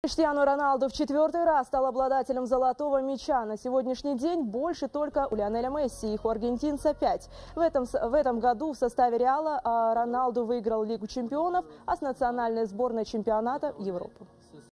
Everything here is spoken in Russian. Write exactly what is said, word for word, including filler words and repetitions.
Криштиану Роналду в четвертый раз стал обладателем золотого мяча. На сегодняшний день больше только у Лионеля Месси, их у аргентинца пять. В этом, в этом году в составе Реала Роналду выиграл Лигу чемпионов, а с национальной сборной чемпионата Европы.